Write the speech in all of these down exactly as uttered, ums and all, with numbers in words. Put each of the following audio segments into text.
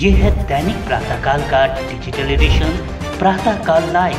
ये है दैनिक प्रातःकाल का digital edition Pratahkal live.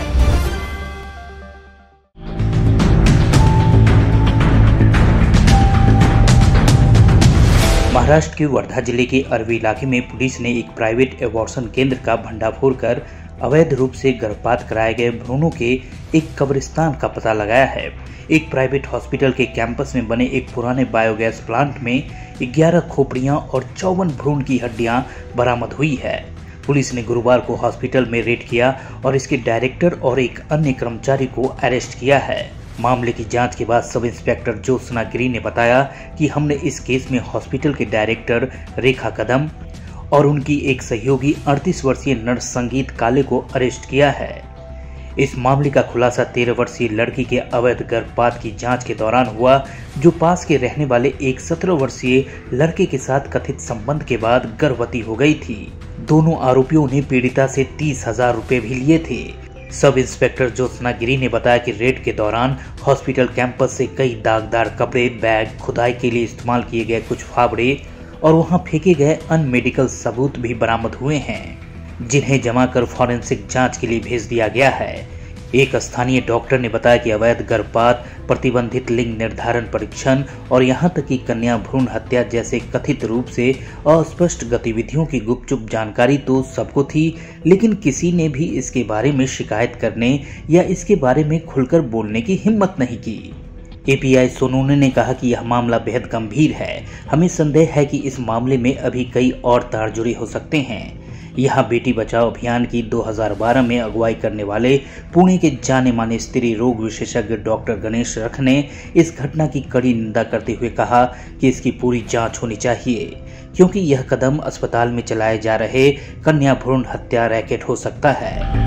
Maharashtra के वर्धा जिले के अरवी इलाके में पुलिस ने एक प्राइवेट एबॉर्शन केंद्र का भंडाफोड़ कर अवैध रूप से गर्भपात कराए गए भ्रूणों के एक कब्रिस्तान का पता लगाया है। एक प्राइवेट हॉस्पिटल के कैंपस में बने एक पुराने बायोगैस प्लांट में ग्यारह खोपड़ियां और चौवन भ्रूण की हड्डियां बरामद हुई है। पुलिस ने गुरुवार को हॉस्पिटल में रेड किया और इसके डायरेक्टर और एक अन्य कर्मचारी को अरेस्ट किया है। मामले की जांच के बाद सब इंस्पेक्टर ज्योत्सना गिरी ने बताया कि हमने इस केस में हॉस्पिटल के डायरेक्टर रेखा कदम और उनकी एक सहयोगी अड़तीस वर्षीय नर्स संगीत काले को अरेस्ट किया है। इस मामले का खुलासा तेरह वर्षीय लड़की के अवैध गर्भपात की जांच के दौरान हुआ, जो पास के रहने वाले एक सत्रह वर्षीय लड़के के साथ कथित संबंध के बाद गर्भवती हो गई थी। दोनों आरोपियों ने पीड़िता से तीस हजार रुपए भी लिए थे। सब इंस्पेक्टर ज्योत्सना गिरी ने बताया कि रेड के दौरान हॉस्पिटल कैंपस से कई दागदार कपड़े, बैग, खुदाई के लिए इस्तेमाल किए गए कुछ फावड़े और वहां फेंके गए अन्य मेडिकल सबूत भी बरामद हुए हैं, जिन्हें जमा कर फॉरेंसिक जांच के लिए भेज दिया गया है। एक स्थानीय डॉक्टर ने बताया कि अवैध गर्भपात, प्रतिबंधित लिंग निर्धारण परीक्षण और यहां तक कि कन्या भ्रूण हत्या जैसे कथित रूप से अस्पष्ट गतिविधियों की गुपचुप जानकारी तो सबको थी, लेकिन किसी ने भी इसके बारे में शिकायत करने या इसके बारे में खुलकर बोलने की हिम्मत नहीं की। एपीआई सोनोने ने कहा कि यह मामला बेहद गंभीर है। हमें संदेह है कि इस मामले में अभी कई और तार जुड़े हो सकते हैं। यहाँ बेटी बचाओ अभियान की दो हज़ार बारह में अगुवाई करने वाले पुणे के जाने माने स्त्री रोग विशेषज्ञ डॉक्टर गणेश रख ने इस घटना की कड़ी निंदा करते हुए कहा कि इसकी पूरी जांच होनी चाहिए, क्योंकि यह कदम अस्पताल में चलाए जा रहे कन्या भ्रूण हत्या रैकेट हो सकता है।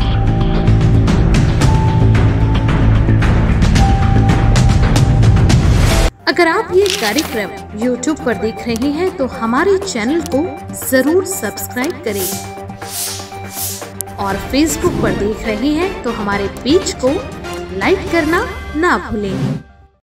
अगर आप ये कार्यक्रम यूट्यूब पर देख रहे हैं तो हमारे चैनल को जरूर सब्सक्राइब करें और फेसबुक पर देख रहे हैं तो हमारे पेज को लाइक करना ना भूलें।